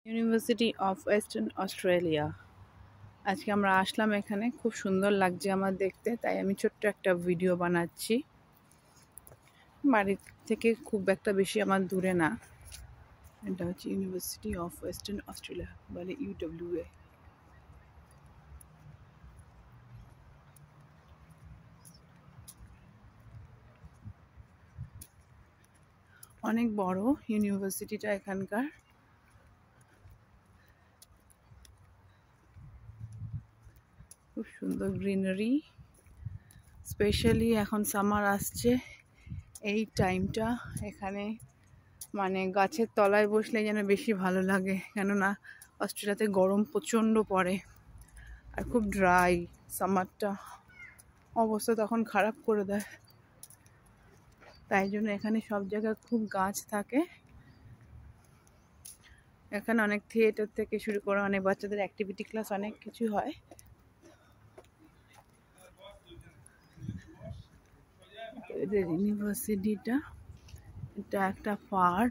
University of western Australia. আজকে আমরা আসলাম এখানে, খুব সুন্দর লাগছে আমার দেখতে, তাই আমি ছোট্ট একটা ভিডিও বানাচ্ছি। বাড়ি থেকে খুব একটা বেশি আমার দূরে না। এটা হচ্ছে ইউনিভার্সিটি অফ ওয়েস্টার্ন অস্ট্রেলিয়া, বলে UWA। অনেক বড় ইউনিভার্সিটিটা এখানকার। খুব সুন্দর গ্রিনারি, স্পেশালি এখন সামার আসছে, এই টাইমটা এখানে মানে গাছের তলায় বসলে যেন বেশি ভালো লাগে, কেননা অস্ট্রেলিয়াতে গরম প্রচণ্ড পড়ে আর খুব ড্রাই। সামারটা অবস্থা তখন খারাপ করে দেয়, তাই জন্য এখানে সব জায়গায় খুব গাছ থাকে। এখানে অনেক থিয়েটার থেকে শুরু করে অনেক বাচ্চাদের অ্যাক্টিভিটি ক্লাস অনেক কিছু হয়। এদের ইউনিভার্সিটিটা এটা একটা পার্ট।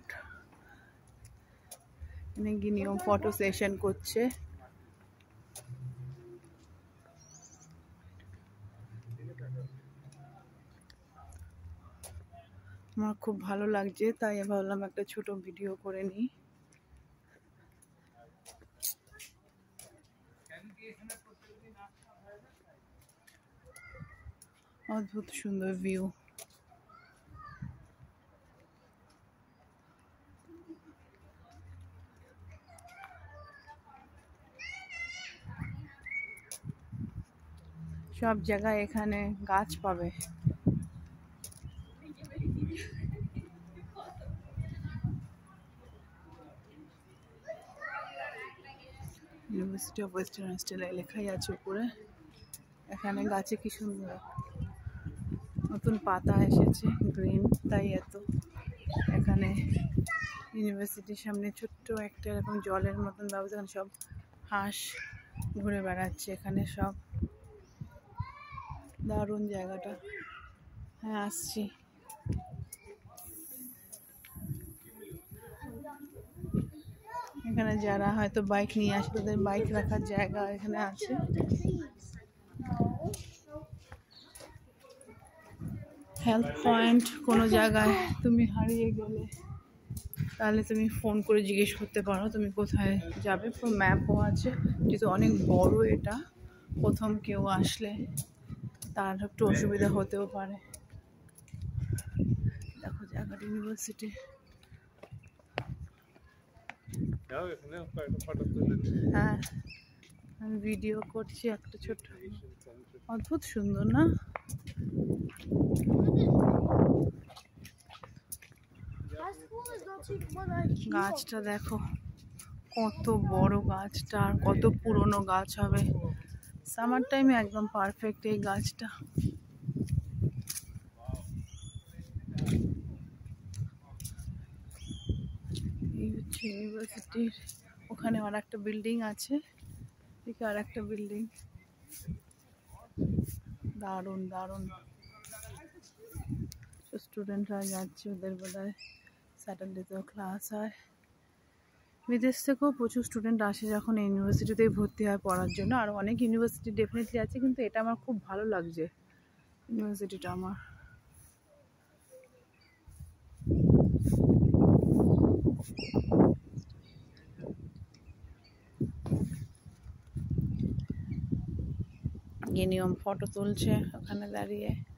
এখানে গিয়ে ফটো সেশন করছে। আমার খুব ভালো লাগছে, তাই ভাবলাম একটা ছোট ভিডিও করে নিই। অদ্ভুত সুন্দর ভিউ। সব জায়গায় এখানে গাছ পাবে। ইউনিভার্সিটি অফ ওয়েস্টার্ন অস্ট্রেলিয়া লেখাই আছে উপরে। এখানে গাছে কি সুন্দর নতুন পাতা এসেছে, গ্রিন, তাই এত। এখানে ইউনিভার্সিটির সামনে ছোট্ট একটা এরকম জলের মতন ব্যবস্থা, সব হাঁস ঘুরে বেড়াচ্ছে এখানে সব। দারুণ জায়গাটা। হ্যাঁ, আসছি। এখানে যারা হয়তো বাইক নিয়ে আসে তাদের বাইক রাখার জায়গা এখানে আছে। হেল্প পয়েন্ট, কোনো জায়গায় তুমি হারিয়ে গেলে তাহলে তুমি ফোন করে জিজ্ঞেস করতে পারো তুমি কোথায় যাবে। ম্যাপও আছে, যেহেতু অনেক বড় এটা, প্রথম কেউ আসলে তার একটু অসুবিধা হতেও পারে। দেখো জায়গাটা, ইউনিভার্সিটি। হ্যাঁ, আমি ভিডিও করছি একটা ছোট। অদ্ভুত সুন্দর না? গাছটা দেখো কত বড় গাছটা, আর কত পুরনো গাছ হবে। সামার টাইমে একদম পারফেক্ট এই গাছটা। এই হচ্ছে ইউনিভার্সিটির ওখানে আর একটা বিল্ডিং আছে, ঠিক আর একটা বিল্ডিং। দারুণ দারুণ। স্টুডেন্টরা যাচ্ছে, ওদের বোধহয় স্যাটারডেতেও ক্লাস হয়। বিদেশ থেকেও প্রচুর স্টুডেন্ট আসে যখন ইউনিভার্সিটিতে ভর্তি হয় পড়ার জন্য। আর অনেক ইউনিভার্সিটি ডেফিনেটলি আছে, কিন্তু এটা আমার খুব ভালো লাগছে ইউনিভার্সিটিটা আমার। গিয়ে নিয়ম ফটো তুলছে ওখানে দাঁড়িয়ে।